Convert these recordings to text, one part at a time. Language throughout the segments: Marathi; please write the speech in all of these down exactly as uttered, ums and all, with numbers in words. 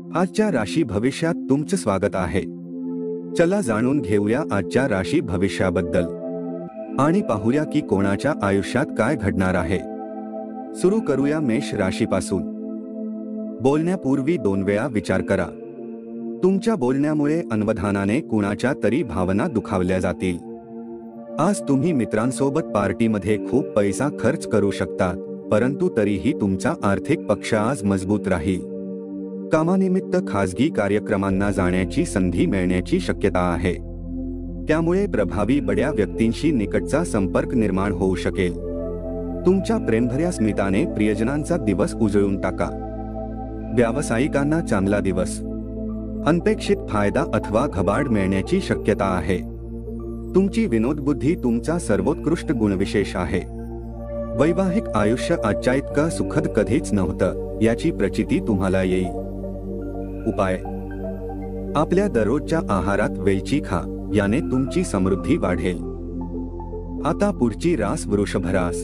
आजच्या राशी भविष्यात तुमचं स्वागत आहे। चला जाणून घेऊया आजच्या राशी भविष्याबद्दल आणि पाहूया की कोणाच्या आयुष्यात काय घडणार आहे। सुरू करूया मेष राशीपासून। बोलण्यापूर्वी दोन वेळा विचार करा। तुमच्या बोलण्यामुळे अनवधानाने कुणाच्या तरी भावना दुखावल्या जातील। आज तुम्ही मित्रांसोबत पार्टीमध्ये खूप पैसा खर्च करू शकता, परंतु तरीही तुमचा आर्थिक पक्ष आज मजबूत राहील। कामानिमित्त खासगी कार्यक्रमांना जाण्याची संधी मिळण्याची शक्यता आहे, त्यामुळे प्रभावी बड्या व्यक्तींशी निकटचा संपर्क निर्माण होऊ शकेल। तुमच्या प्रेमभऱ्या स्मिताने प्रियजनांचा दिवस उजळून टाका। व्यावसायिकांना चांगला दिवस, अनपेक्षित फायदा अथवा घबाड मिळण्याची शक्यता आहे। तुमची विनोदबुद्धी तुमचा सर्वोत्कृष्ट गुणविशेष आहे। वैवाहिक आयुष्य आजच्या इतकं सुखद कधीच नव्हतं याची प्रचिती तुम्हाला येईल। उपाय, आपल्या दररोजच्या आहारात वेलची खा, याने तुमची समृद्धी वाढेल। आता पुढची रास वृषभ रास।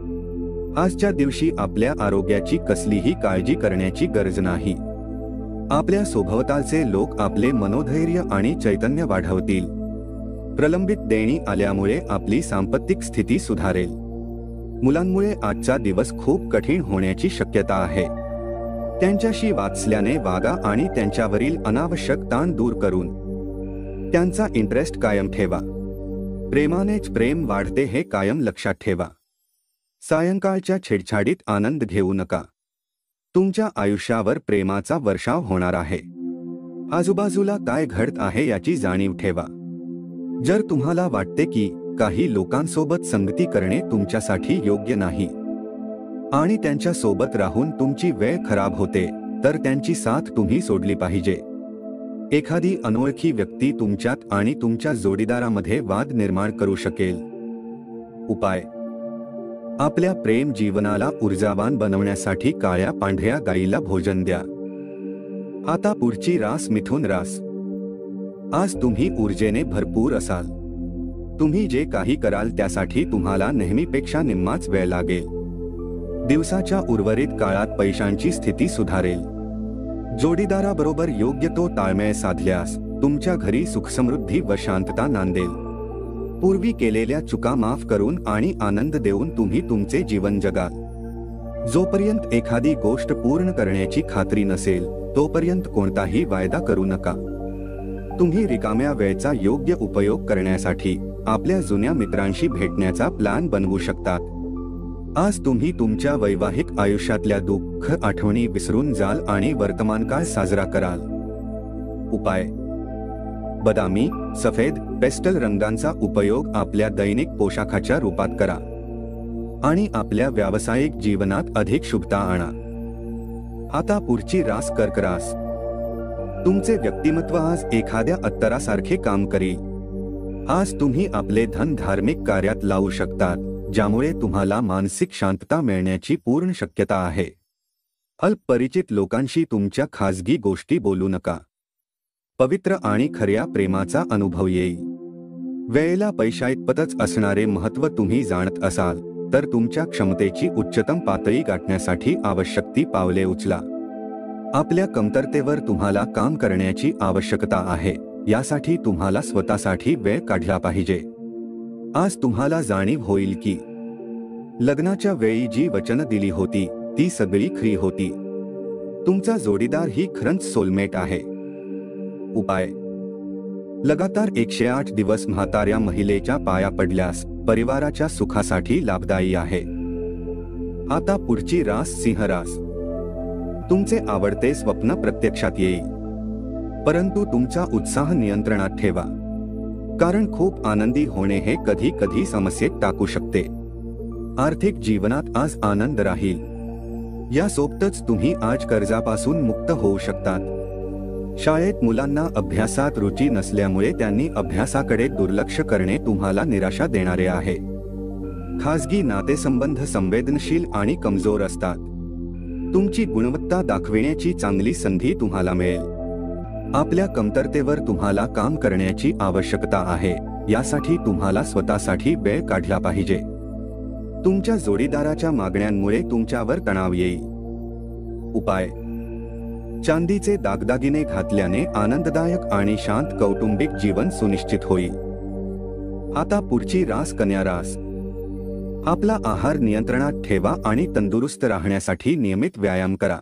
आजच्या दिवशी आपल्या आरोग्याची कसलीही काळजी करण्याची गरज नाही। आपल्या सोभवतालचे लोक आपले मनोधैर्य आणि चैतन्य वाढवतील। प्रलंबित देणी आल्यामुळे आपली सांपत्तिक स्थिती सुधारेल। मुलांमुळे आजचा दिवस खूप कठीण होण्याची शक्यता आहे। त्यांच्याशी वाचल्याने वागा आणि त्यांच्यावरील अनावश्यक ताण दूर करून त्यांचा इंटरेस्ट कायम ठेवा। प्रेमानेच प्रेम वाढते हे कायम लक्षात ठेवा। सायंकाळच्या छेडछाडीत आनंद घेऊ नका। तुमच्या आयुष्यावर प्रेमाचा वर्षाव होणार आहे। आजूबाजूला काय घडत आहे याची जाणीव ठेवा। जर तुम्हाला वाटते की काही लोकांसोबत संगती करणे तुमच्यासाठी योग्य नाही आणि त्यांच्या सोबत राहून तुमची वेळ खराब होते, तर त्यांची साथ तुम्ही सोडली पाहिजे। एखादी अनोळखी व्यक्ती तुमच्यात आणि तुमच्या जोडीदारामध्ये वाद निर्माण करू शकेल। उपाय, आपल्या प्रेम जीवनाला ऊर्जावान बनवण्यासाठी काळ्या पांढऱ्या गाईला भोजन द्या। आता पुढची रास मिथुन रास। आज तुम्ही ऊर्जेने भरपूर असाल। तुम्ही जे काही कराल त्यासाठी तुम्हाला नेहमीपेक्षा निम्माच वेळ लागेल। दिवसाच्या उर्वरित काळात पैशांची स्थिती सुधारेल। जोडीदाराबरोबर योग्य तो ताळमेळ साधल्यास तुमच्या घरी सुखसमृद्धी व शांतता नांदेल। पूर्वी केलेल्या चुका माफ करून आणि आनंद देऊन तुम्ही तुमचे जीवन जगाल। जोपर्यंत एखादी गोष्ट पूर्ण करण्याची खात्री नसेल तोपर्यंत कोणताही वायदा करू नका। तुम्ही रिकाम्या वेळेचा योग्य उपयोग करण्यासाठी आपल्या जुन्या मित्रांशी भेटण्याचा प्लॅन बनवू शकतात। आज तुम्ही तुमच्या वैवाहिक आयुष्यातल्या दुःख आठवणी विसरून जाल आणि वर्तमानकाळ साजरा कराल। उपाय, बदामी, सफेद, पेस्टल रंगांचा उपयोग आपल्या दैनिक पोशाखाच्या रूपात करा आणि आपल्या व्यावसायिक जीवनात अधिक शुभता आणा। आता पुढची रास कर्क रास। तुमचे व्यक्तिमत्व आज एखाद्या अत्तरासारखे काम करील। आज तुम्ही आपले धन धार्मिक कार्यात लावू शकतात, ज्यामुळे तुम्हाला मानसिक शांतता मिळण्याची पूर्ण शक्यता आहे। अल्पपरिचित लोकांशी तुमच्या खाजगी गोष्टी बोलू नका। पवित्र आणि खऱ्या प्रेमाचा अनुभव येईल। वेळेला पैशाइतपतच असणारे महत्त्व तुम्ही जाणत असाल तर तुमच्या क्षमतेची उच्चतम पातळी गाठण्यासाठी आवश्यक ती पावले उचला। आपल्या कमतरतेवर तुम्हाला काम करण्याची आवश्यकता आहे, यासाठी तुम्हाला स्वतःसाठी वेळ काढला पाहिजे। आज तुम्हाला जाणीव होईल की लग्नाच्या वेळी जी वचन दिली होती ती सगळी खरी होती। तुमचा जोडीदार ही खरंच सोलमेट आहे। उपाय, लगातार एकशे आठ दिवस म्हाताऱ्या महिलेच्या पाया पडल्यास परिवाराच्या सुखासाठी लाभदायी आहे। आता पुढची रास सिंह रास। तुमचे आवडते स्वप्न प्रत्यक्षात येईल, परंतु तुमचा उत्साह नियंत्रणात ठेवा, कारण खूप आनंदी होणे हे कधी कधी समस्येत टाकू शकते। आर्थिक जीवनात आज आनंद राहील। यासोबतच तुम्ही आज कर्जापासून मुक्त होऊ शकतात। शाळेत मुलांना अभ्यासात रुची नसल्यामुळे त्यांनी अभ्यासाकडे दुर्लक्ष करणे तुम्हाला निराशा देणारे आहे। खासगी नातेसंबंध संवेदनशील आणि कमजोर असतात। तुमची गुणवत्ता दाखविण्याची चांगली संधी तुम्हाला मिळेल। आपल्या कमतरतेवर तुम्हाला काम करण्याची आवश्यकता आहे, यासाठी तुम्हाला स्वतःसाठी वेळ काढला पाहिजे। तुमच्या जोडीदाराच्या मागण्यांमुळे तुमच्यावर तणाव येईल। उपाय, चांदीचे दागदागिने घातल्याने आनंददायक आणि शांत कौटुंबिक जीवन सुनिश्चित होईल. आता पुढची रास कन्या रास. आपला आहार नियंत्रणात ठेवा आणि तंदुरुस्त राहण्यासाठी नियमित व्यायाम करा.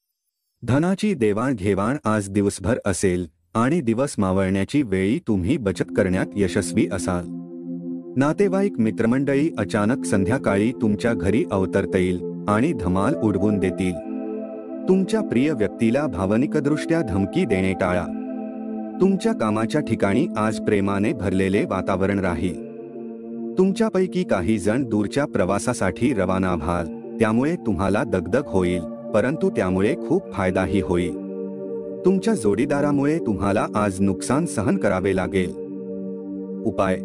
धनाची देवाणघेवाण आज दिवसभर असेल आणि दिवस मावळण्याची वेळी तुम्ही बचत करण्यात यशस्वी असाल. नातेवाईक मित्रमंडळी अचानक संध्याकाळी तुमच्या घरी अवतरतील आणि धमाल उडवून देतील. तुमच्या प्रिय व्यक्तीला भावनिकदृष्ट्या धमकी देणे टाळा. तुमच्या कामाच्या ठिकाणी आज प्रेमाने भरलेले वातावरण राहील. तुमच्यापैकी काही जण दूरच्या प्रवासासाठी रवाना व्हाल, त्यामुळे तुम्हाला दगदग होईल, परंतु त्यामुळे खूप फायदाही होईल. तुमच्या जोडीदारामुळे तुम्हाला आज नुकसान सहन करावे लागेल. उपाय.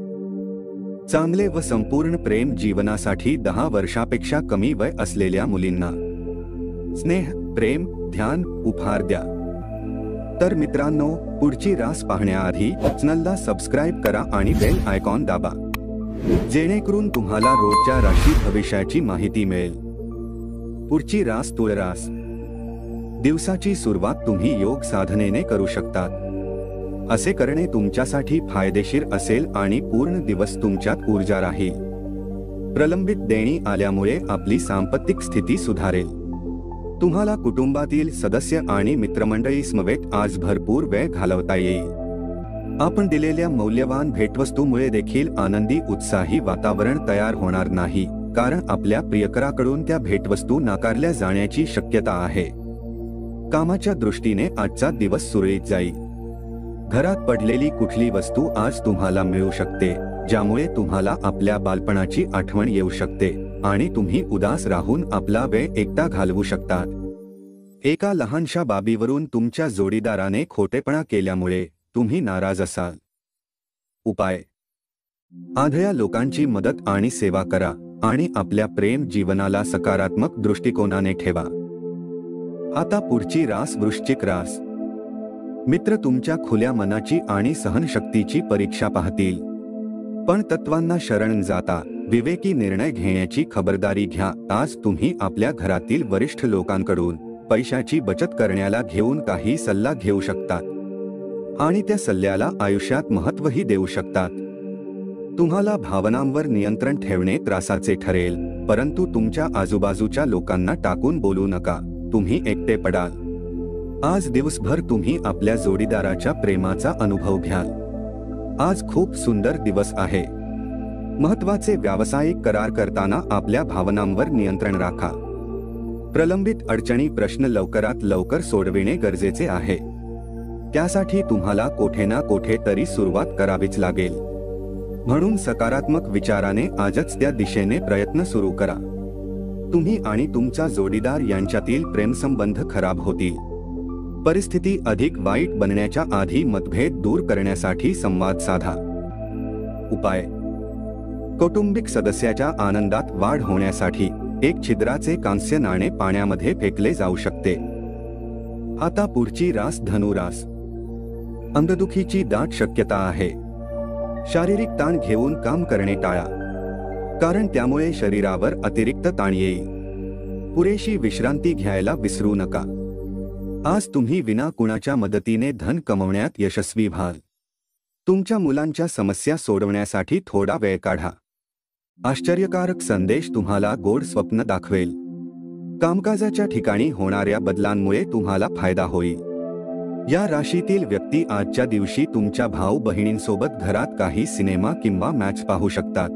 चांगले व संपूर्ण प्रेम जीवनासाठी दहा वर्षापेक्षा कमी वय असलेल्या मुलींना स्नेह, प्रेम, ध्यान, उपहार द्या. तर मित्रांनो, पुढची रास पाहण्याआधी चॅनलला सबस्क्राईब करा आणि बेल आयकॉन दाबा, जेणेकरून तुम्हाला रोजच्या राशी भविष्याची माहिती मिळेल. पुढची रास तुळ रास. दिवसाची सुरुवात तुम्ही योग साधनेने करू शकतात. असे करणे तुमच्यासाठी फायदेशीर असेल आणि पूर्ण दिवस तुमच्यात ऊर्जा राहील. प्रलंबित देणी आल्यामुळे आपली सांपत्तिक स्थिती सुधारेल. तुम्हाला कुटुंबातील सदस्य आणि मित्रमंडळी समवेत आज भरपूर वेळ घालवता येईल. आपण दिलेल्या मौल्यवान भेटवस्तूमुळे देखील आनंदी उत्साही वातावरण तयार होणार नाही, कारण आपल्या प्रियकराकडून त्या भेटवस्तू नाकारल्या जाण्याची शक्यता आहे. कामाच्या दृष्टीने आजचा दिवस सुरळीत जाईल. घरात पडलेली कुठली वस्तू आज तुम्हाला मिळू शकते, ज्यामुळे तुम्हाला आपल्या बालपणाची आठवण येऊ शकते आणि तुम्ही उदास राहून आपला वेळ एकटा घालवू शकतात. एका लहानशा बाबीवरून तुमच्या जोडीदाराने खोटेपणा केल्यामुळे तुम्ही नाराज असाल. उपाय. आंधळ्या लोकांची मदत आणि सेवा करा आणि आपल्या प्रेम जीवनाला सकारात्मक दृष्टिकोनाने ठेवा. आता पुढची रास वृश्चिक रास. मित्र तुमच्या खुल्या मनाची आणि सहनशक्तीची परीक्षा पाहतील, पण तत्वांना शरण जाता विवेकी निर्णय घेण्याची खबरदारी घ्या. आज तुम्ही आपल्या घरातील वरिष्ठ लोकांकडून पैशाची बचत करण्याला घेऊन काही सल्ला घेऊ शकतात आणि त्या सल्ल्याला आयुष्यात महत्त्वही देऊ शकतात. तुम्हाला भावनांवर नियंत्रण ठेवणे त्रासाचे ठरेल, परंतु तुमच्या आजूबाजूच्या लोकांना टाकून बोलू नका, तुम्ही एकटे पडाल. आज दिवसभर तुम्ही आपल्या जोडीदाराच्या प्रेमाचा अनुभव घ्याल. आज खूप सुंदर दिवस आहे. महत्त्वाचे व्यावसायिक करार करताना आपल्या भावनांवर नियंत्रण राखा. प्रलंबित अडचणी प्रश्न लवकरात लवकर सोडविणे गरजेचे आहे. त्यासाठी तुम्हाला कोठे ना कोठे तरी सुरुवात करावीच लागेल. म्हणून सकारात्मक विचाराने आजच त्या दिशेने प्रयत्न सुरू करा. तुम्ही आणि तुमचा जोडीदार यांच्यातील प्रेमसंबंध खराब होतील. परिस्थिती अधिक वाईट बनण्याच्या आधी मतभेद दूर करण्यासाठी संवाद साधा. उपाय. कौटुंबिक सदस्याच्या आनंदात वाढ होण्यासाठी एक छिद्राचे कांस्य नाणे पाण्यामध्ये फेकले जाऊ शकते. आता पुढची रास धनुरास. अंगदुखीची दाट शक्यता आहे. शारीरिक ताण घेऊन काम करणे टाळा, कारण त्यामुळे शरीरावर अतिरिक्त ताण येईल. पुरेशी विश्रांती घ्यायला विसरू नका. आज तुम्ही विना कुणाच्या मदतीने धन कमवण्यात यशस्वी व्हाल. तुमच्या मुलांच्या समस्या सोडवण्यासाठी थोडा वेळ काढा. आश्चर्यकारक संदेश तुम्हाला गोड स्वप्न दाखवेल. कामकाजाच्या ठिकाणी होणाऱ्या बदलांमुळे तुम्हाला फायदा होईल. या राशीतील व्यक्ती आजच्या दिवशी तुमच्या भाऊ बहिणींसोबत घरात काही सिनेमा किंवा मॅच पाहू शकतात.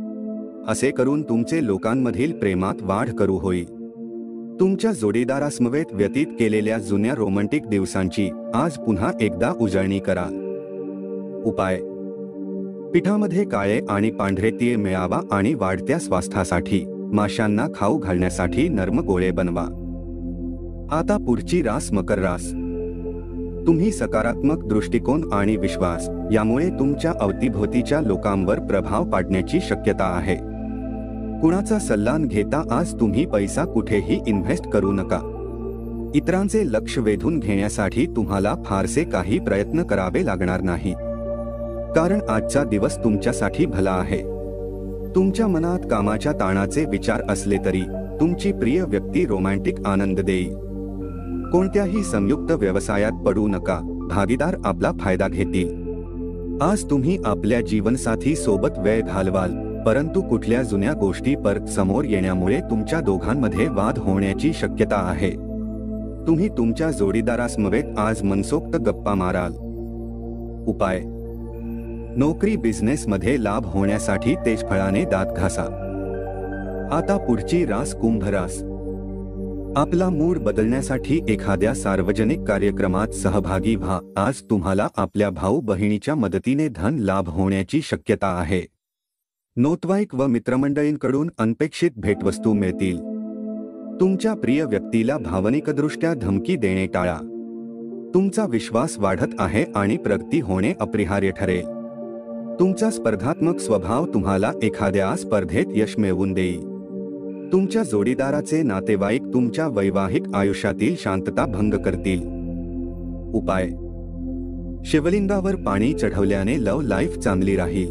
असे करून तुमचे लोकांमधील प्रेमात वाढ करू होईल. तुमच्या जोडीदारासमवेत व्यतीत केलेल्या जुन्या रोमॅन्टिक दिवसांची आज पुन्हा एकदा उजळणी करा. उपाय. पिठामध्ये काळे आणि पांढरे तीळ मिळावा आणि वाढत्या स्वास्थ्यासाठी माशांना खाऊ घालण्यासाठी नर्म गोळे बनवा. आता पुढची रास मकर रास. तुम्ही सकारात्मक दृष्टिकोन आणि विश्वास यामुळे तुमच्या अवतीभोवतीच्या लोकांवर प्रभाव पाडण्याची शक्यता आहे. कुणाचा सल्ला न घेता आज तुम्ही पैसा कुठेही इन्व्हेस्ट करू नका. इतरांचे लक्ष वेधून घेण्यासाठी तुम्हाला फारसे काही प्रयत्न करावे लागणार नाही, कारण आजचा दिवस तुमच्यासाठी भला आहे. तुमच्या मनात कामाच्या ताणाचे विचार असले तरी तुमची प्रिय व्यक्ती रोमॅन्टिक आनंद देईल. कोणत्याही संयुक्त व्यवसायात पडू नका, भागीदार आपला फायदा घेतील. आज तुम्ही आपल्या जीवनसाथी सोबत वेळ घालवाल, परंतु कुठल्या जुन्या गोष्टी परत समोर येण्यामुळे तुमच्या दोघांमध्ये वाद होण्याची शक्यता आहे. तुम्ही तुमच्या जोडीदारासमवेत आज मनसोक्त गप्पा माराल. उपाय: नोकरी बिझनेस मध्ये लाभ होण्यासाठी तेजफळाने दात घासा. आता पुढची रास कुंभ रास. आपला मूड बदलण्यासाठी एखाद्या सार्वजनिक कार्यक्रमात सहभागी व्हा. आज तुम्हाला आपल्या भाऊ बहिणीच्या मदतीने धन लाभ होण्याची शक्यता आहे. नातेवाईक व मित्रमंडळींकडून अनपेक्षित भेटवस्तू मिळतील. तुमच्या प्रिय व्यक्तीला भावनिकदृष्ट्या धमकी देणे टाळा. तुमचा विश्वास वाढत आहे आणि प्रगती होणे अपरिहार्य ठरेल. तुमचा स्पर्धात्मक स्वभाव तुम्हाला एखाद्या स्पर्धेत यश मिळवून देईल. तुमच्या जोडीदाराचे नातेवाईक तुमच्या वैवाहिक आयुष्यातील शांतता भंग करतील. उपाय: शिवलिंगावर पाणी चढवल्याने लव लाईफ चांगली राहील.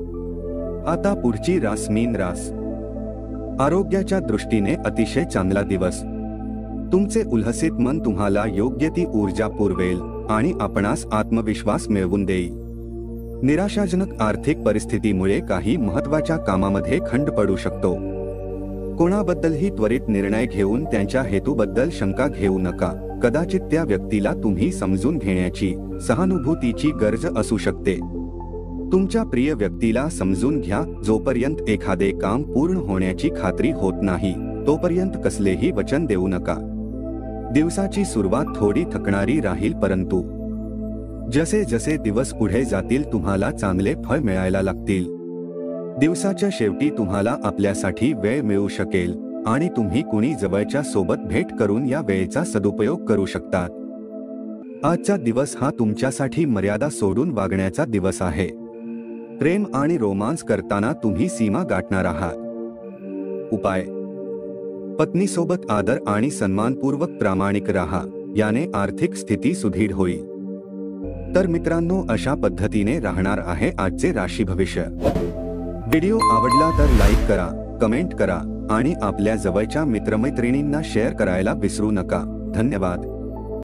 आता पुढची रास मीन रास. आरोग्याच्या दृष्टीने अतिशय चांगला दिवस. तुमचे उल्हसित मन तुम्हाला योग्य ती ऊर्जा पुरवेल आणि आपणास आत्मविश्वास मिळवून देईल. निराशाजनक आर्थिक परिस्थितीमुळे काही महत्त्वाच्या कामामध्ये खंड पडू शकतो. कोणाबद्दलही त्वरित निर्णय घेऊन त्यांच्या हेतूबद्दल शंका घेऊ नका. कदाचित त्या व्यक्तीला तुम्ही समजून घेण्याची, सहानुभूतीची गरज असू शकते. तुमच्या प्रिय व्यक्तीला समजून घ्या. जोपर्यंत एखादे काम पूर्ण होण्याची खात्री होत नाही, तोपर्यंत कसलेही वचन देऊ नका. दिवसाची सुरुवात थोडी थकणारी राहील, परंतु जसे जसे दिवस पुढे जातील तुम्हाला चांगले फळ मिळायला लागतील. दिवसाच्या शेवटी तुम्हाला आपल्यासाठी वेळ मिळू शकेल आणि तुम्ही कुणी जवळच्या सोबत भेट करून या वेळेचा सदुपयोग करू शकतात. आजचा दिवस हा तुमच्यासाठी मर्यादा सोडून वागण्याचा दिवस आहे. प्रेम आणि रोमांस करताना तुम्ही सीमा गाठणार आहात. उपाय: पत्नीसोबत आदर आणि सन्मानपूर्वक प्रामाणिक राहा. याने आर्थिक स्थिती सुदृढ होईल. तर मित्रांनो, अशा पद्धतीने राहणार आहे आजचे राशी भविष्य. व्हिडिओ आवडला तर लाईक करा, कमेंट करा आणि आपल्या जवळच्या मित्रमैत्रिणींना शेअर करायला विसरू नका. धन्यवाद.